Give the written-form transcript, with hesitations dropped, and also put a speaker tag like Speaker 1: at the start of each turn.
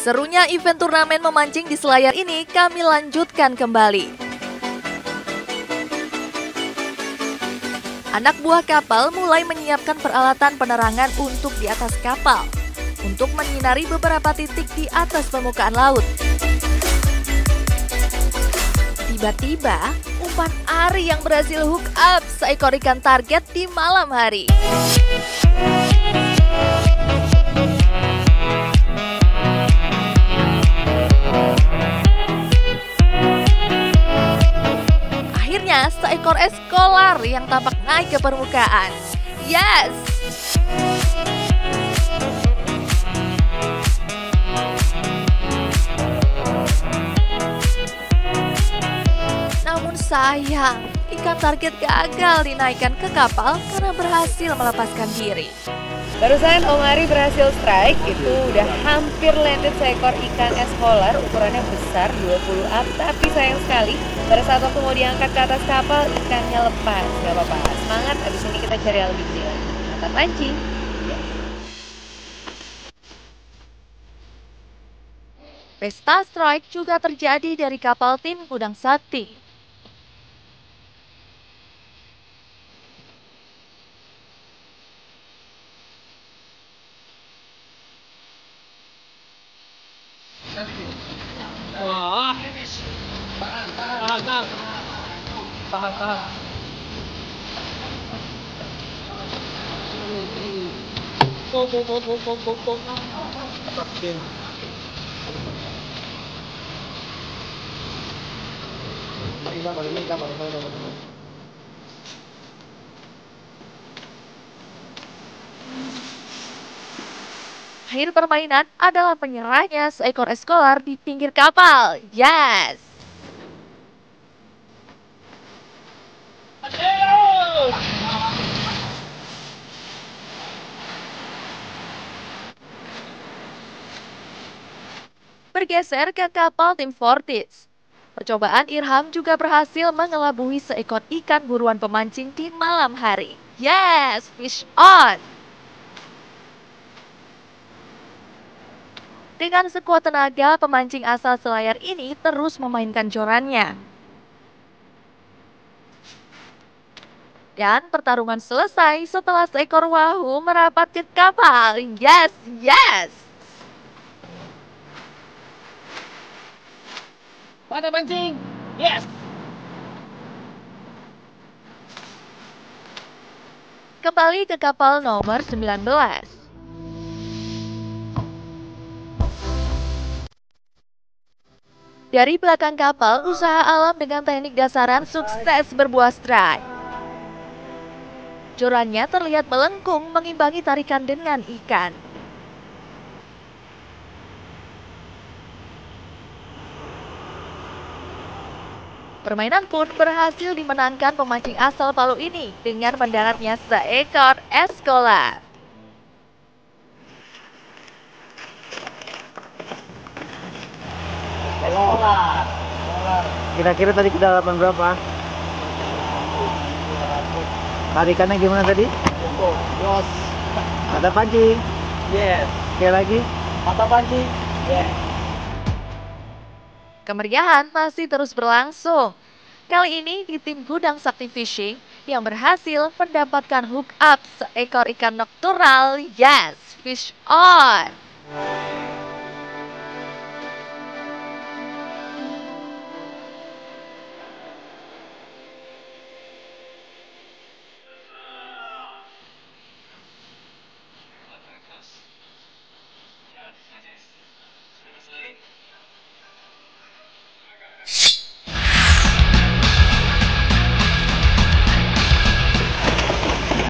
Speaker 1: Serunya event turnamen memancing di Selayar ini kami lanjutkan kembali. Anak buah kapal mulai menyiapkan peralatan penerangan untuk di atas kapal, untuk menyinari beberapa titik di atas permukaan laut. Tiba-tiba, umpan Ari yang berhasil hook up seekor ikan target di malam hari. Akhirnya, seekor eskolar yang tampak naik ke permukaan. Yes! Namun sayang, ikan target gagal dinaikkan ke kapal karena berhasil melepaskan diri.
Speaker 2: Barusan Om Ari berhasil strike, itu udah hampir landed seekor ikan eskolar, ukurannya besar 20 up, tapi sayang sekali pada saat waktu mau diangkat ke atas kapal, ikannya lepas. Gak apa-apa, semangat, abis ini kita cari yang lebih kecil. Mantap mancing.
Speaker 1: Pesta strike juga terjadi dari kapal tim Gudang Sakti.
Speaker 3: Wah, tahan. Go.
Speaker 1: Akhir permainan adalah penyerahnya seekor eskolar di pinggir kapal. Yes! Bergeser ke kapal tim Fortis. Percobaan Irham juga berhasil mengelabui seekor ikan buruan pemancing di malam hari. Yes! Fish on! Dengan sekuat tenaga, pemancing asal Selayar ini terus memainkan jorannya. Dan pertarungan selesai setelah seekor wahoo merapat ke kapal. Yes!
Speaker 3: Pada pancing. Yes.
Speaker 1: Kembali ke kapal nomor 19. Dari belakang kapal, usaha alam dengan teknik dasaran sukses berbuah strike. Jorannya terlihat melengkung mengimbangi tarikan dengan ikan. Permainan pun berhasil dimenangkan pemancing asal Palu ini dengan mendaratnya seekor eskolar.
Speaker 3: Kira-kira tadi kedalaman berapa? Tarikannya gimana tadi? Jos. Mata pancing. Yes. Sekali lagi. Mata pancing. Yes.
Speaker 1: Kemeriahan masih terus berlangsung. Kali ini di tim Gudang Sakti Fishing yang berhasil mendapatkan hook up seekor ikan nokturnal. Yes, fish on!